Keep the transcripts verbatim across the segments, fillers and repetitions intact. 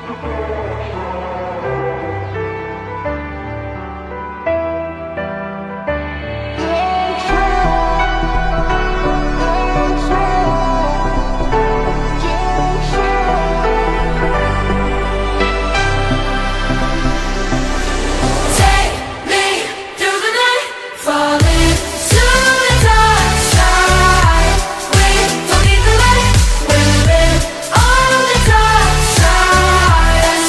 We're living on the dark side.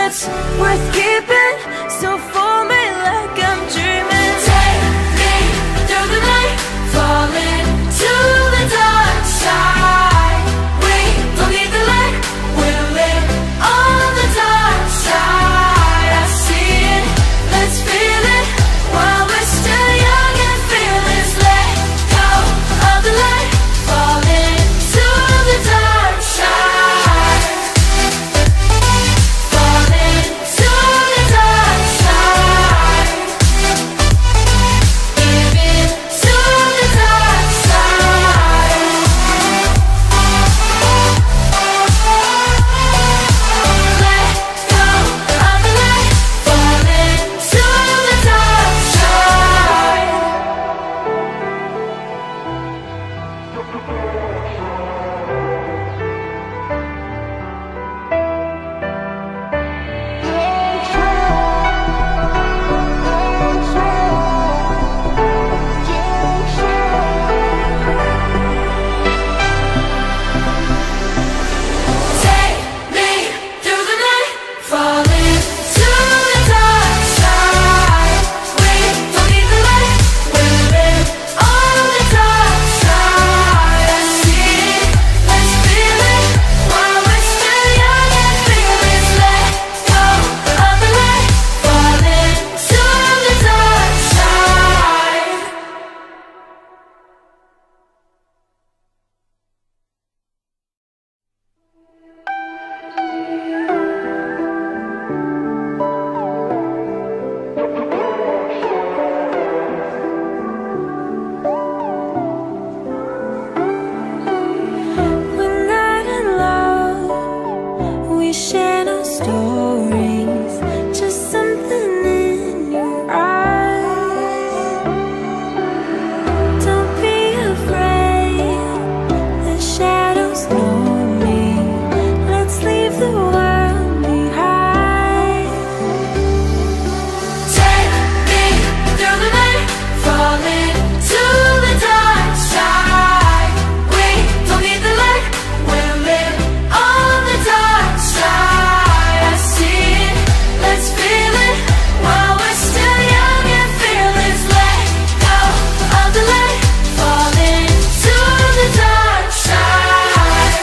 secrets worth keeping, so for me like I'm dreaming. Take me through the night, falling to the dark side. We don't need the light, we'll live on the dark side. I see it, let's feel it while we're still young and fearless. Let go of the light, falling to the dark side. Falling to the dark side. Giving to the dark side. Let go of the light, falling to the dark side. Take me through the night, falling to the dark side. We don't need the light, we'll live on the dark side. I see it, let's feel it while we're still young and fearless. Let go of the light, falling to the dark side. We're not in love, we share no stories, just something in your eyes. Don't be afraid, the shadows know me. Let's leave the world behind. Take me through the night, falling to the dark side. We don't need the light, we'll live on the dark side. I see it, let's feel it while we're still young and fearless. Let go of the light, falling to the dark side.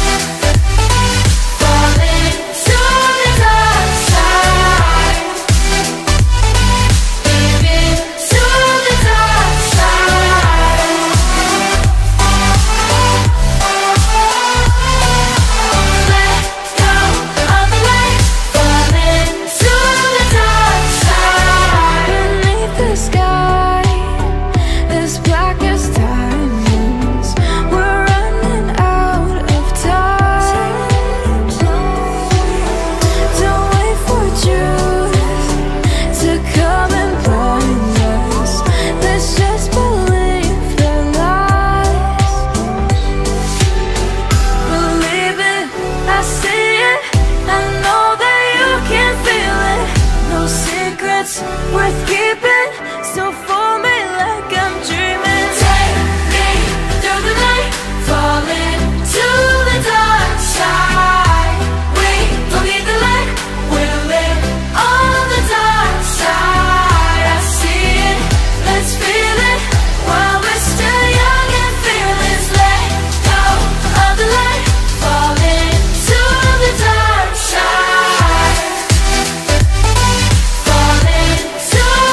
Falling to the dark side. Giving to the dark side. Let go of the light, falling to the dark side. Beneath the sky, as black as diamonds, we're running out of time. Don't wait for truth to come and blind us. Let's just believe the lies. Believe it, I see it, I know that you can feel it. No secrets worth keeping, so for me like I'm dreaming. Take me through the night, falling to the dark side. We don't need the light, we'll live on the dark side. I see it, let's feel it while we're still young and fearless. Let go of the light, falling to the dark side. Falling to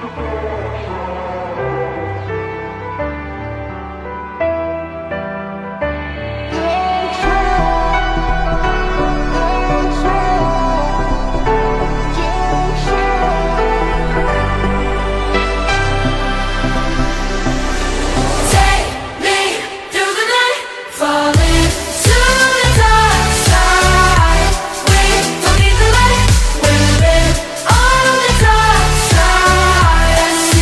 We're living on the dark side.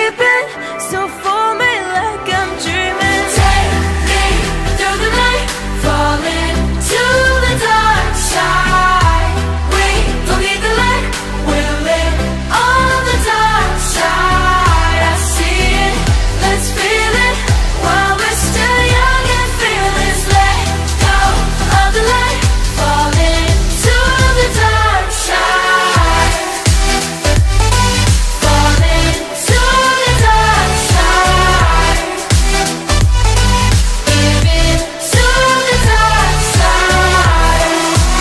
keeping, so for me like I'm dreaming. Take me through the night, falling to the dark side. We don't need the light, we'll live on the dark side. I see it, let's feel it while we're still young and fearless. Let go of the light, falling to the dark side. Falling to the dark side. Giving to the dark side.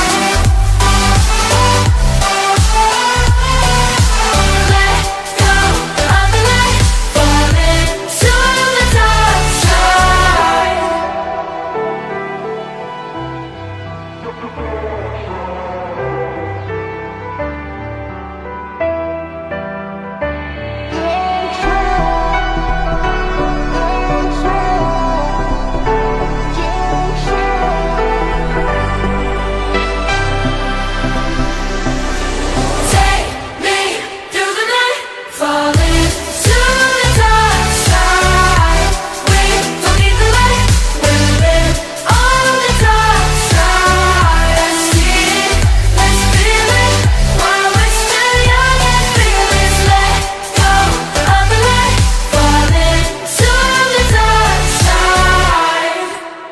Let go of the light, falling to the dark side. Take me through the night, falling to the dark side. We don't need the light, we'll live on the dark side. I see it, let's feel it while we're still young and fearless. Let go of the light, falling to the dark side.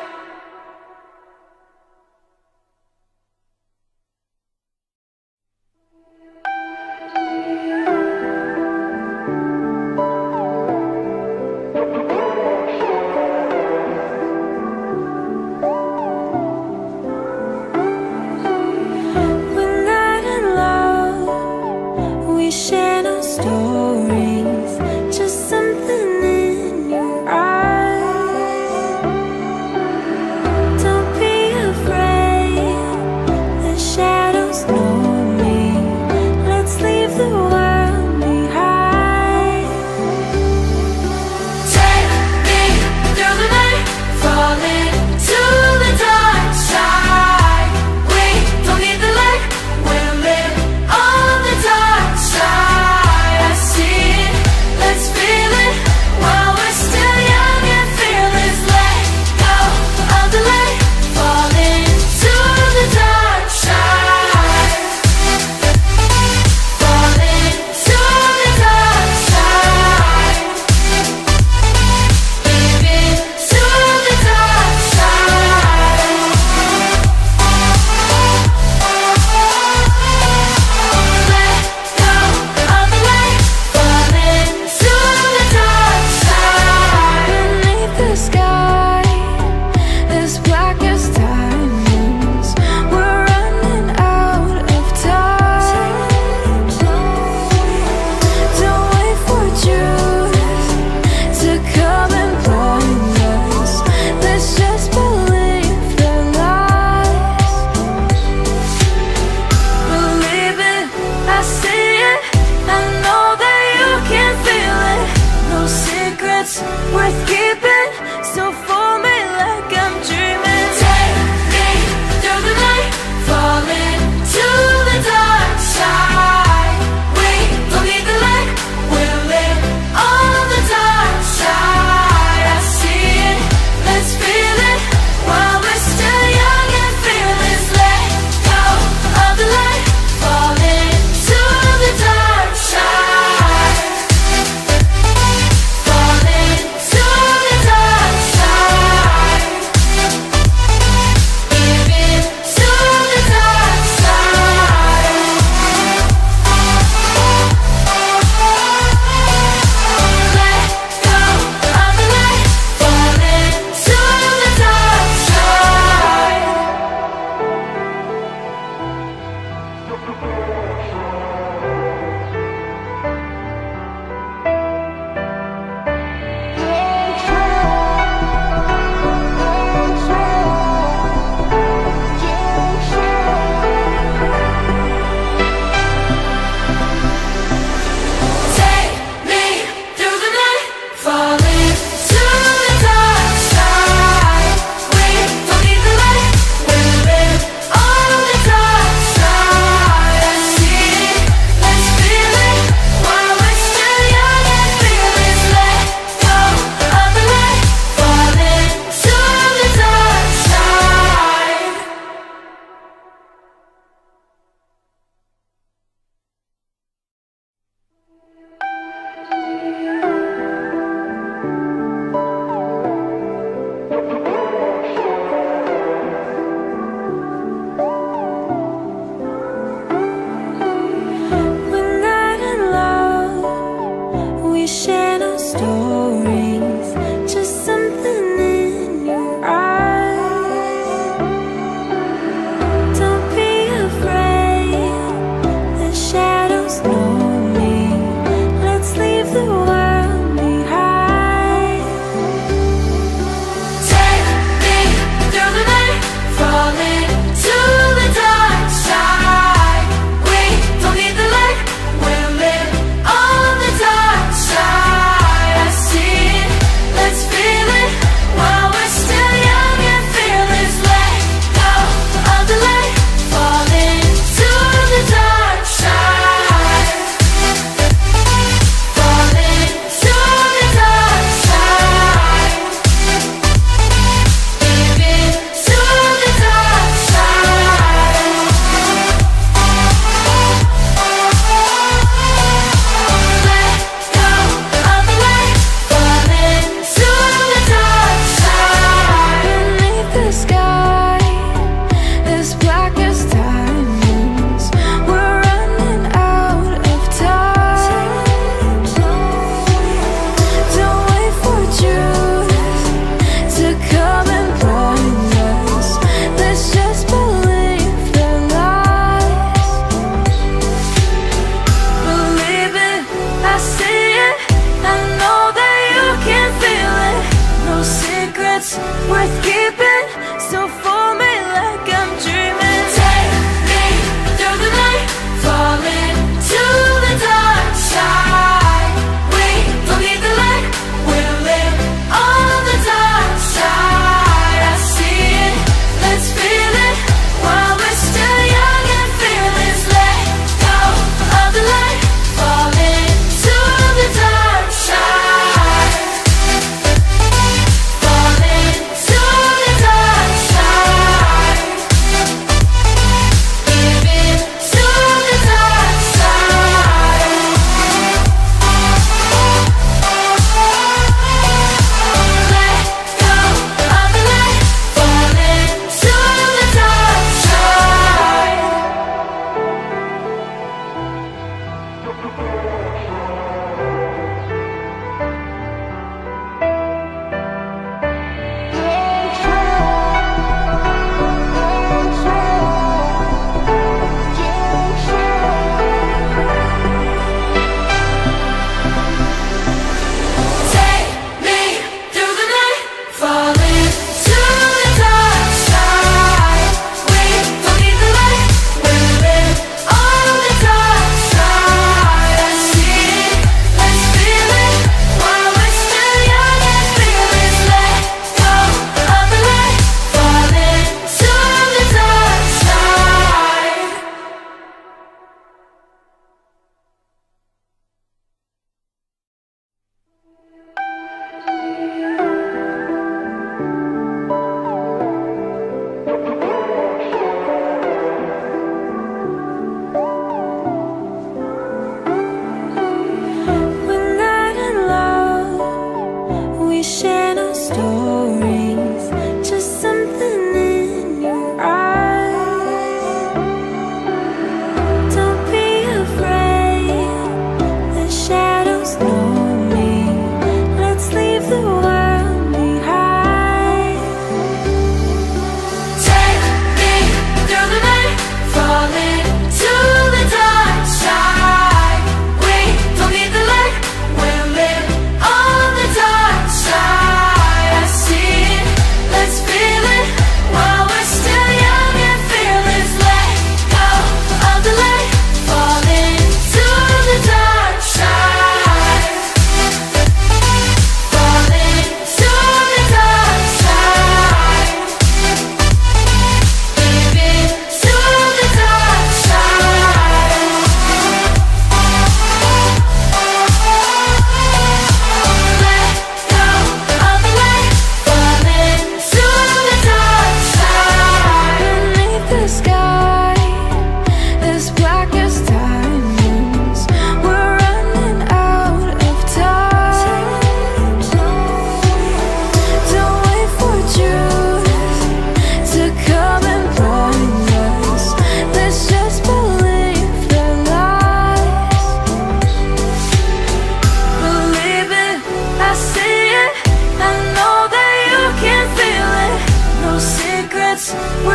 We're not in love, we share no stories, just something in your eyes. Don't be afraid, the shadows know me. Let's leave the world behind. Take me through the night, falling to the dark side. We don't need the light, we'll live on the dark side. I see it, let's feel it while we're still young and fearless. Let go of the light, falling to the dark side. Falling to the dark side. Giving to the dark side. Let go of the light, falling to the dark side. Beneath the sky, as black as diamonds, we're running out of time. Don't wait for truth to come and blind us. Let's just believe the lies. Believe it, I see it, I know that you can feel it. No secrets worth keeping, so for me like I'm dreaming. Take me through the night, falling to the dark side. We don't need the light, we'll live on the dark side. I see it, let's feel it while we're still young and fearless. Let go of the light, falling to the dark side. Falling to the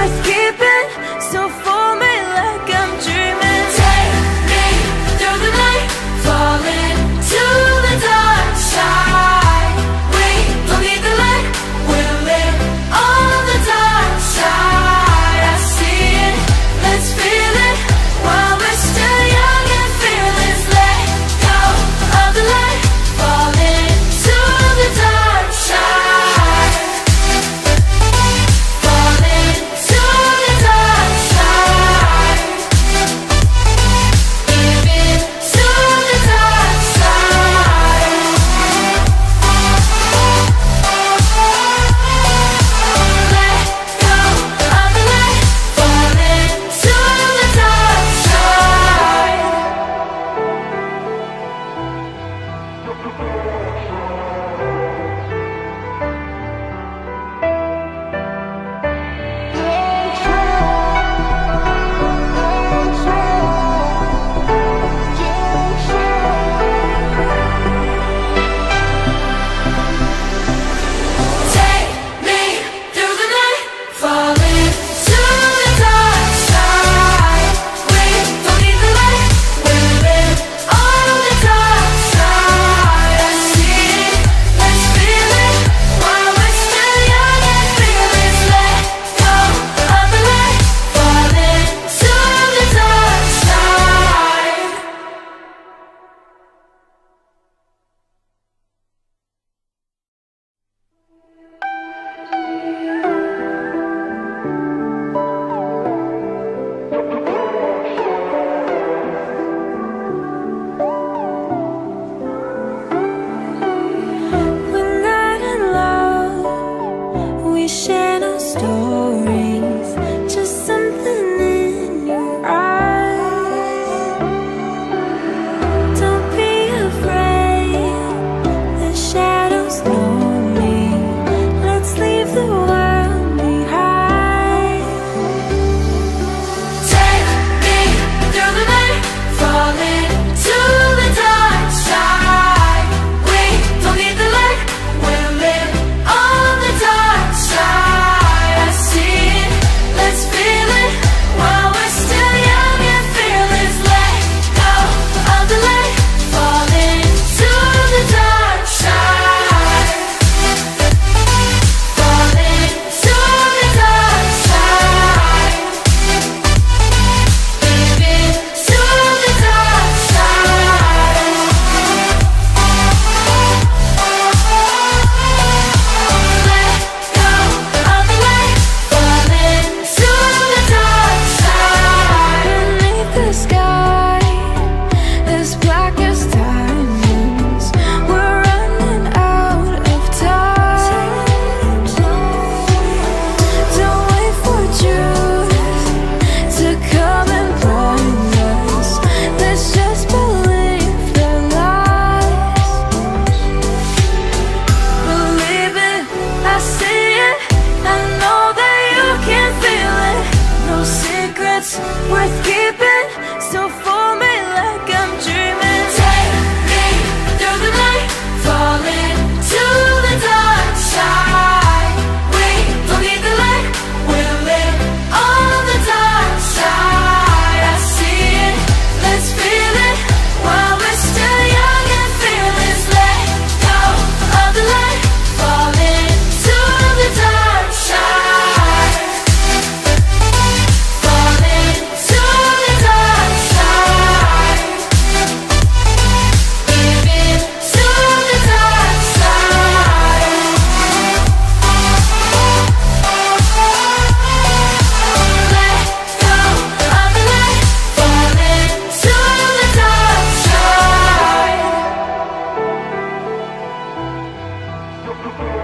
worth keeping. So for me like I'm dreaming. Take me through the night, falling to the dark side. We don't need the light, we'll live on the dark side. I see it, let's feel it while we're still young and fearless. Let go of the light, falling to the dark side. Falling to the dark side. Giving to the dark side. Let go of the light, falling to the dark side. Take me through the night, falling to the dark side. We don't need the light, we'll live on the dark side. I see it, let's feel it while we're still young and fearless. Let go of the light, falling to the dark side. We're not in love, we share no stories, just something in your eyes. Don't be afraid, the shadows know me. Let's leave the world behind. Take me through the night, falling to the dark side. We don't need the light, we'll live on the dark side. I see it, let's feel it while we're still young and fearless. Let go of the light, falling to the dark side. Falling to the dark side. Giving to the dark side. Let go of the light, falling to the dark side. Beneath the sky, as black as diamonds, we're running out of time. Don't wait for truth to come and blind us. Let's just believe the lies. Believe it, I see it, I know that you can feel it. No secrets worth keeping, so for me like I'm dreaming. Take me through the night, falling to the dark side. We don't need the light, we'll live on the dark side. I see it, let's feel it while we're still young and fearless. Let go of the light, falling to the dark side. Falling to the dark side. Giving to the dark side. Let go of the light, falling to the dark side.